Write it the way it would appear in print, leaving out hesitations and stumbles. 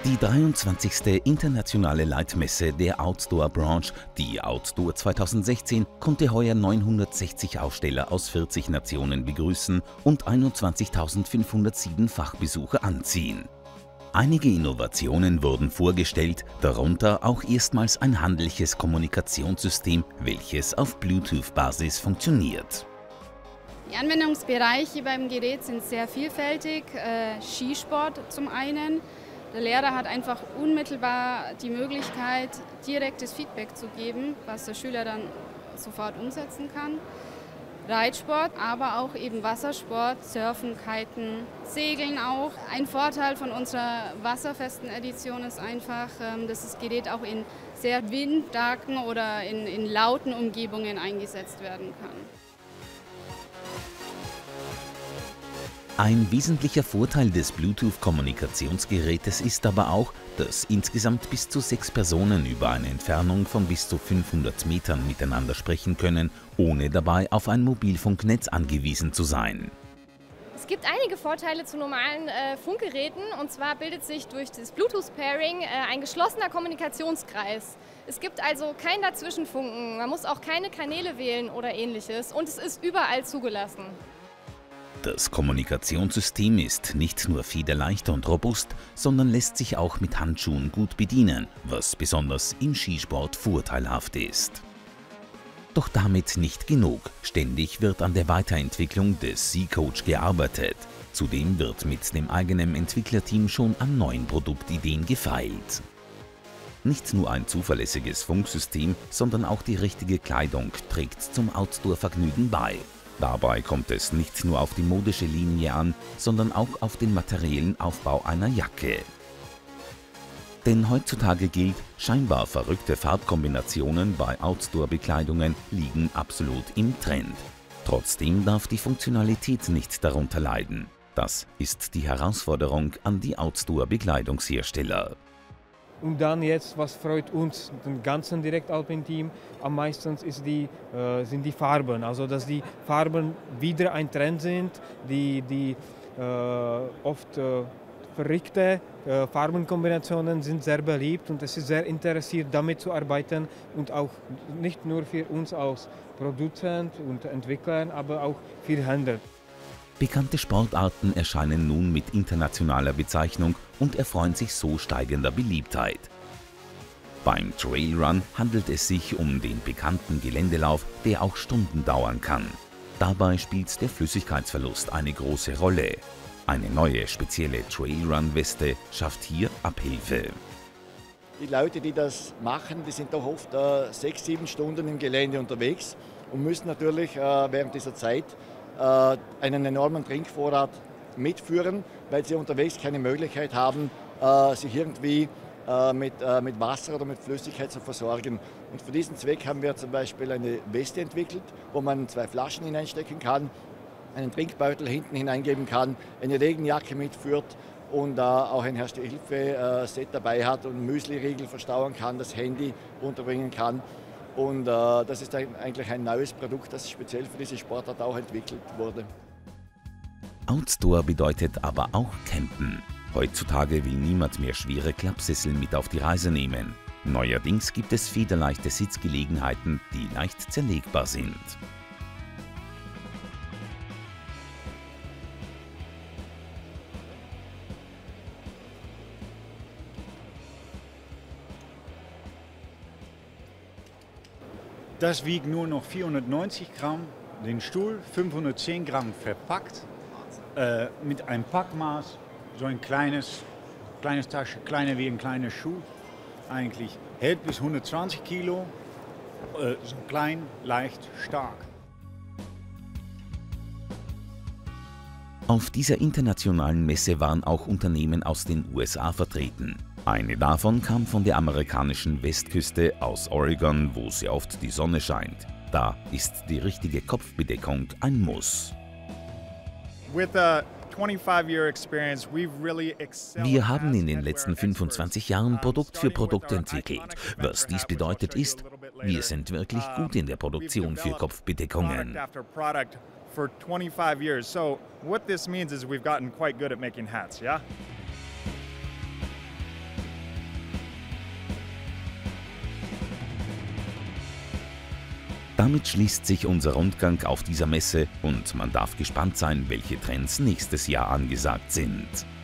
Die 23. internationale Leitmesse der Outdoor-Branche, die Outdoor 2016, konnte heuer 960 Aussteller aus 40 Nationen begrüßen und 21.507 Fachbesucher anziehen. Einige Innovationen wurden vorgestellt, darunter auch erstmals ein handliches Kommunikationssystem, welches auf Bluetooth-Basis funktioniert. Die Anwendungsbereiche beim Gerät sind sehr vielfältig. Skisport zum einen. Der Lehrer hat einfach unmittelbar die Möglichkeit, direktes Feedback zu geben, was der Schüler dann sofort umsetzen kann. Reitsport, aber auch eben Wassersport, Surfen, Kiten, Segeln auch. Ein Vorteil von unserer wasserfesten Edition ist einfach, dass das Gerät auch in sehr windstarken oder in lauten Umgebungen eingesetzt werden kann. Ein wesentlicher Vorteil des Bluetooth-Kommunikationsgerätes ist aber auch, dass insgesamt bis zu 6 Personen über eine Entfernung von bis zu 500 Metern miteinander sprechen können, ohne dabei auf ein Mobilfunknetz angewiesen zu sein. Es gibt einige Vorteile zu normalen Funkgeräten, und zwar bildet sich durch das Bluetooth-Pairing ein geschlossener Kommunikationskreis. Es gibt also kein Dazwischenfunken, man muss auch keine Kanäle wählen oder ähnliches, und es ist überall zugelassen. Das Kommunikationssystem ist nicht nur federleicht und robust, sondern lässt sich auch mit Handschuhen gut bedienen, was besonders im Skisport vorteilhaft ist. Doch damit nicht genug. Ständig wird an der Weiterentwicklung des SeaCoach gearbeitet. Zudem wird mit dem eigenen Entwicklerteam schon an neuen Produktideen gefeilt. Nicht nur ein zuverlässiges Funksystem, sondern auch die richtige Kleidung trägt zum Outdoor-Vergnügen bei. Dabei kommt es nicht nur auf die modische Linie an, sondern auch auf den materiellen Aufbau einer Jacke. Denn heutzutage gilt, scheinbar verrückte Farbkombinationen bei Outdoor-Bekleidungen liegen absolut im Trend. Trotzdem darf die Funktionalität nicht darunter leiden. Das ist die Herausforderung an die Outdoor-Bekleidungshersteller. Und dann jetzt, was freut uns, den ganzen Direkt-Alpin-Team am meisten, sind die Farben. Also dass die Farben wieder ein Trend sind, die oft verrückte Farbenkombinationen sind sehr beliebt, und es ist sehr interessiert, damit zu arbeiten, und auch nicht nur für uns als Produzent und Entwickler, aber auch für Händler. Bekannte Sportarten erscheinen nun mit internationaler Bezeichnung und erfreuen sich so steigender Beliebtheit. Beim Trailrun handelt es sich um den bekannten Geländelauf, der auch Stunden dauern kann. Dabei spielt der Flüssigkeitsverlust eine große Rolle. Eine neue spezielle Trailrun-Weste schafft hier Abhilfe. Die Leute, die das machen, die sind doch oft 6-7 Stunden im Gelände unterwegs und müssen natürlich während dieser Zeit einen enormen Trinkvorrat mitführen, weil sie unterwegs keine Möglichkeit haben, sich irgendwie mit Wasser oder mit Flüssigkeit zu versorgen. Und für diesen Zweck haben wir zum Beispiel eine Weste entwickelt, wo man 2 Flaschen hineinstecken kann, einen Trinkbeutel hinten hineingeben kann, eine Regenjacke mitführt und auch ein Erste-Hilfe-Set dabei hat und Müsli-Riegel verstauen kann, das Handy unterbringen kann. Und das ist eigentlich ein neues Produkt, das speziell für diese Sportart auch entwickelt wurde. Outdoor bedeutet aber auch Campen. Heutzutage will niemand mehr schwere Klappsessel mit auf die Reise nehmen. Neuerdings gibt es federleichte Sitzgelegenheiten, die leicht zerlegbar sind. Das wiegt nur noch 490 Gramm, den Stuhl 510 Gramm verpackt, mit einem Packmaß, so ein kleines Tasche, kleiner wie ein kleiner Schuh eigentlich, hält bis 120 Kilo, so klein, leicht, stark. Auf dieser internationalen Messe waren auch Unternehmen aus den USA vertreten. Eine davon kam von der amerikanischen Westküste aus Oregon, wo sehr oft die Sonne scheint. Da ist die richtige Kopfbedeckung ein Muss. Wir haben in den letzten 25 Jahren Produkt für Produkt entwickelt. Was dies bedeutet ist, wir sind wirklich gut in der Produktion für Kopfbedeckungen. Damit schließt sich unser Rundgang auf dieser Messe und man darf gespannt sein, welche Trends nächstes Jahr angesagt sind.